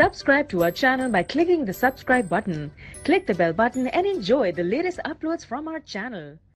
Subscribe to our channel by clicking the subscribe button. Click the bell button and enjoy the latest uploads from our channel.